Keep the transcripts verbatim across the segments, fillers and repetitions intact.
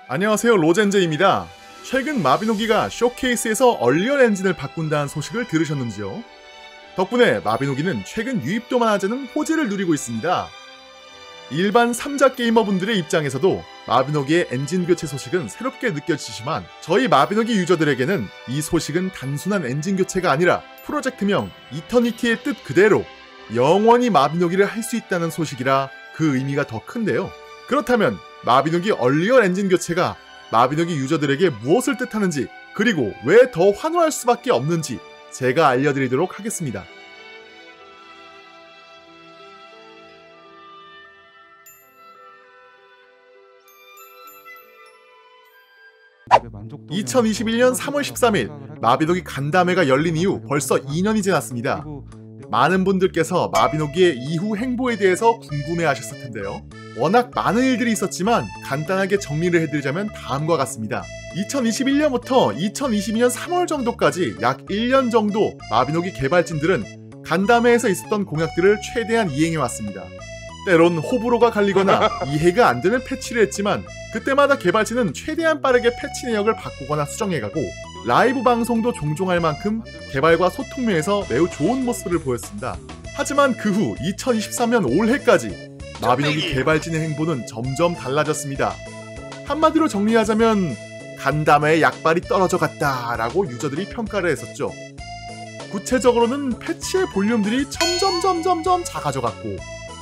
안녕하세요, 로젠제입니다. 최근 마비노기가 쇼케이스에서 얼리얼 엔진을 바꾼다는 소식을 들으셨는지요? 덕분에 마비노기는 최근 유입도 많아지는 호재를 누리고 있습니다. 일반 삼자 게이머분들의 입장에서도 마비노기의 엔진 교체 소식은 새롭게 느껴지지만 저희 마비노기 유저들에게는 이 소식은 단순한 엔진 교체가 아니라 프로젝트명 이터니티의 뜻 그대로 영원히 마비노기를 할 수 있다는 소식이라 그 의미가 더 큰데요. 그렇다면 마비노기 얼리얼 엔진 교체가 마비노기 유저들에게 무엇을 뜻하는지, 그리고 왜 더 환호할 수밖에 없는지 제가 알려드리도록 하겠습니다. 이천이십일년 삼월 십삼일 마비노기 간담회가 열린 이후 벌써 이 년이 지났습니다. 많은 분들께서 마비노기의 이후 행보에 대해서 궁금해하셨을 텐데요. 워낙 많은 일들이 있었지만 간단하게 정리를 해드리자면 다음과 같습니다. 이천이십일년부터 이천이십이년 삼월 정도까지 약 일 년 정도 마비노기 개발진들은 간담회에서 있었던 공약들을 최대한 이행해왔습니다. 때론 호불호가 갈리거나 이해가 안 되는 패치를 했지만 그때마다 개발진은 최대한 빠르게 패치 내역을 바꾸거나 수정해가고 라이브 방송도 종종 할 만큼 개발과 소통 면에서 매우 좋은 모습을 보였습니다. 하지만 그 후 이천이십삼년 올해까지 마비노기 개발진의 행보는 점점 달라졌습니다. 한마디로 정리하자면 간담회에 약발이 떨어져 갔다 라고 유저들이 평가를 했었죠. 구체적으로는 패치의 볼륨들이 점점점점점 작아져갔고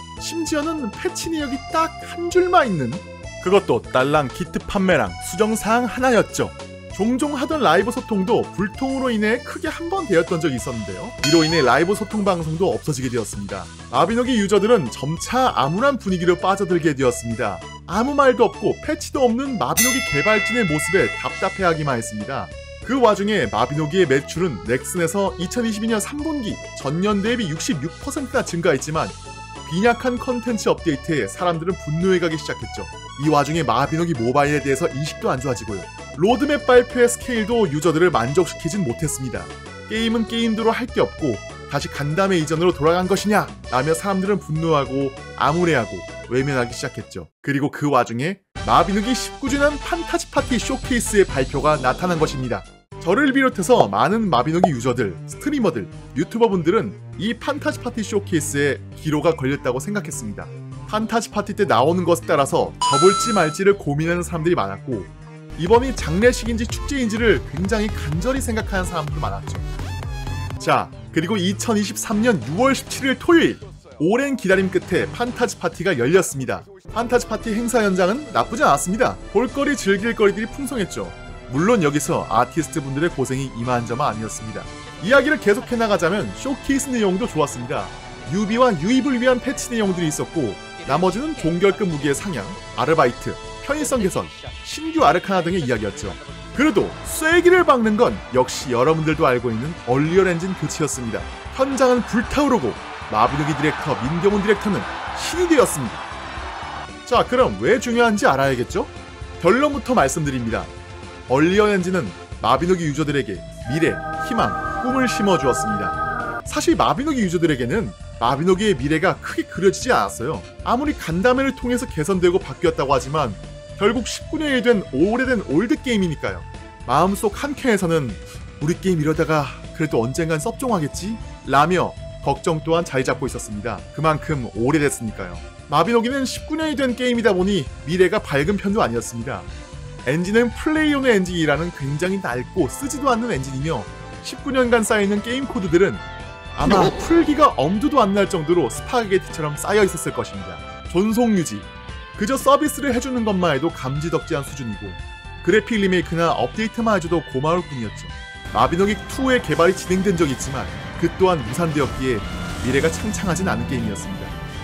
심지어는 패치 내역이 딱 한 줄만 있는, 그것도 딸랑 기트 판매랑 수정사항 하나였죠. 종종 하던 라이브 소통도 불통으로 인해 크게 한 번 되었던 적이 있었는데요. 이로 인해 라이브 소통 방송도 없어지게 되었습니다. 마비노기 유저들은 점차 암울한 분위기로 빠져들게 되었습니다. 아무 말도 없고 패치도 없는 마비노기 개발진의 모습에 답답해하기만 했습니다. 그 와중에 마비노기의 매출은 넥슨에서 이천이십이년 삼분기 전년 대비 육십육 퍼센트나 증가했지만 빈약한 컨텐츠 업데이트에 사람들은 분노해가기 시작했죠. 이 와중에 마비노기 모바일에 대해서 인식도 안 좋아지고요. 로드맵 발표의 스케일도 유저들을 만족시키진 못했습니다. 게임은 게임대로 할 게 없고 다시 간담회 이전으로 돌아간 것이냐 라며 사람들은 분노하고 암울해하고 외면하기 시작했죠. 그리고 그 와중에 마비노기 십구 주년 판타지 파티 쇼케이스의 발표가 나타난 것입니다. 저를 비롯해서 많은 마비노기 유저들, 스트리머들, 유튜버분들은 이 판타지 파티 쇼케이스에 기로가 걸렸다고 생각했습니다. 판타지 파티 때 나오는 것에 따라서 접을지 말지를 고민하는 사람들이 많았고 이번이 장례식인지 축제인지를 굉장히 간절히 생각하는 사람들도 많았죠. 자, 그리고 이천이십삼년 유월 십칠일 토요일, 오랜 기다림 끝에 판타지 파티가 열렸습니다. 판타지 파티 행사 현장은 나쁘지 않았습니다. 볼거리 즐길 거리들이 풍성했죠. 물론 여기서 아티스트 분들의 고생이 이만저만 아니었습니다. 이야기를 계속해 나가자면 쇼케이스 내용도 좋았습니다. 유비와 유입을 위한 패치 내용들이 있었고 나머지는 종결급 무기의 상향, 아르바이트, 편의성 개선, 신규 아르카나 등의 이야기였죠. 그래도 쐐기를 박는 건 역시 여러분들도 알고 있는 얼리얼 엔진 교체였습니다. 현장은 불타오르고 마비노기 디렉터 민경훈 디렉터는 신이 되었습니다. 자, 그럼 왜 중요한지 알아야겠죠? 결론부터 말씀드립니다. 얼리얼 엔진은 마비노기 유저들에게 미래, 희망, 꿈을 심어주었습니다. 사실 마비노기 유저들에게는 마비노기의 미래가 크게 그려지지 않았어요. 아무리 간담회를 통해서 개선되고 바뀌었다고 하지만 결국 십구 년이 된 오래된 올드게임이니까요. 마음속 한켠에서는 우리 게임 이러다가 그래도 언젠간 섭종하겠지? 라며 걱정 또한 자리 잡고 있었습니다. 그만큼 오래됐으니까요. 마비노기는 십구 년이 된 게임이다 보니 미래가 밝은 편도 아니었습니다. 엔진은 플레이온의 엔진이라는 굉장히 낡고 쓰지도 않는 엔진이며 십구 년간 쌓이는 게임 코드들은 아마 풀기가 엄두도 안 날 정도로 스파게티처럼 쌓여 있었을 것입니다. 존속 유지, 그저 서비스를 해주는 것만 해도 감지덕지한 수준이고 그래픽 리메이크나 업데이트만 해줘도 고마울 뿐이었죠. 마비노기 투의 개발이 진행된 적이 있지만 그 또한 무산되었기에 미래가 창창하진 않은 게임이었습니다.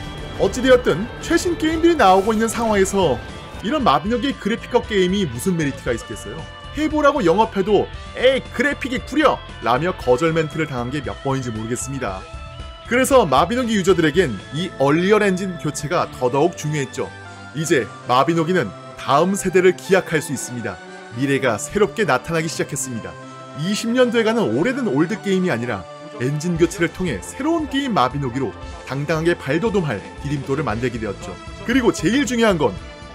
어찌되었든 최신 게임들이 나오고 있는 상황에서 이런 마비노기의 그래픽업 게임이 무슨 메리트가 있겠어요? 해보라고 영업해도 에이 그래픽이 구려! 라며 거절 멘트를 당한 게 몇 번인지 모르겠습니다. 그래서 마비노기 유저들에겐 이 얼리얼 엔진 교체가 더더욱 중요했죠. 이제 마비노기는 다음 세대를 기약할 수 있습니다. 미래가 새롭게 나타나기 시작했습니다. 이십 년 돼가는 오래된 올드게임이 아니라 엔진 교체를 통해 새로운 게임 마비노기로 당당하게 발돋움할 디딤돌을 만들게 되었죠. 그리고 제일 중요한 건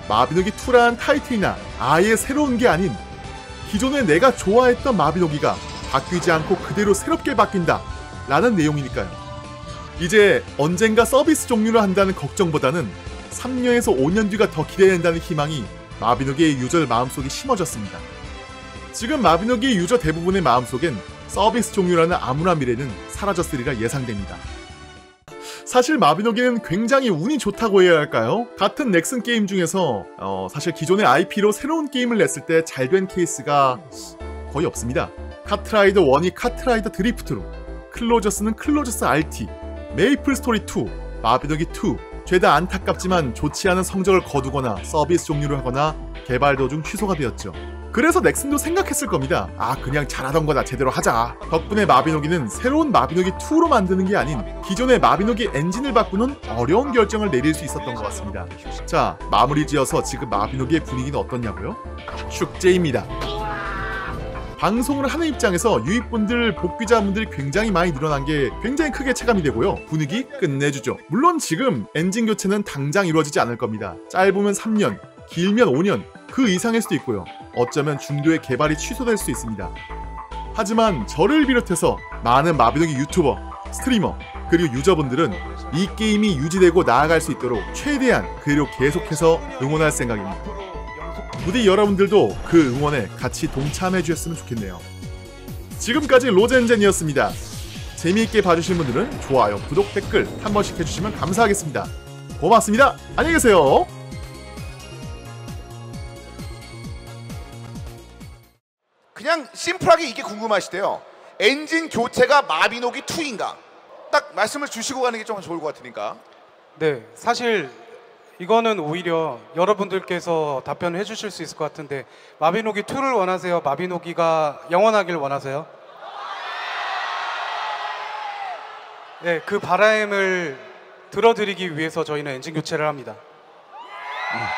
마비노기 투라는 타이틀이나 아예 새로운 게 아닌 기존에 내가 좋아했던 마비노기가 바뀌지 않고 그대로 새롭게 바뀐다 라는 내용이니까요. 이제 언젠가 서비스 종료를 한다는 걱정보다는 삼 년에서 오 년 뒤가 더 기대된다는 희망이 마비노기의 유저들 마음속에 심어졌습니다. 지금 마비노기의 유저 대부분의 마음속엔 서비스 종료라는 암울한 미래는 사라졌으리라 예상됩니다. 사실 마비노기는 굉장히 운이 좋다고 해야 할까요? 같은 넥슨 게임 중에서 어, 사실 기존의 아이피로 새로운 게임을 냈을 때 잘 된 케이스가 거의 없습니다. 카트라이더 일이 카트라이더 드리프트로, 클로저스는 클로저스 알티, 메이플 스토리 투, 마비노기 투, 죄다 안타깝지만 좋지 않은 성적을 거두거나 서비스 종료를 하거나 개발 도중 취소가 되었죠. 그래서 넥슨도 생각했을 겁니다. 아, 그냥 잘하던 거나 제대로 하자. 덕분에 마비노기는 새로운 마비노기 투로 만드는 게 아닌 기존의 마비노기 엔진을 바꾸는 어려운 결정을 내릴 수 있었던 것 같습니다. 자, 마무리 지어서 지금 마비노기의 분위기는 어떻냐고요? 축제입니다. 방송을 하는 입장에서 유입분들, 복귀자분들이 굉장히 많이 늘어난 게 굉장히 크게 체감이 되고요. 분위기 끝내주죠. 물론 지금 엔진 교체는 당장 이루어지지 않을 겁니다. 짧으면 삼 년, 길면 오 년, 그 이상일 수도 있고요. 어쩌면 중도의 개발이 취소될 수 있습니다. 하지만 저를 비롯해서 많은 마비노기 유튜버, 스트리머, 그리고 유저분들은 이 게임이 유지되고 나아갈 수 있도록 최대한 그대로 계속해서 응원할 생각입니다. 부디 여러분들도 그 응원에 같이 동참해 주셨으면 좋겠네요. 지금까지 로젠젠이었습니다. 재미있게 봐주신 분들은 좋아요, 구독, 댓글 한 번씩 해주시면 감사하겠습니다. 고맙습니다. 안녕히 계세요. 그냥 심플하게 이게 궁금하시대요. 엔진 교체가 마비노기 투인가? 딱 말씀을 주시고 가는 게 좀 좋을 것 같으니까. 네, 사실 이거는 오히려 여러분들께서 답변을 해주실 수 있을 것 같은데, 마비노기 투를 원하세요? 마비노기가 영원하길 원하세요? 네, 그 바람을 들어드리기 위해서 저희는 엔진 교체를 합니다. 음.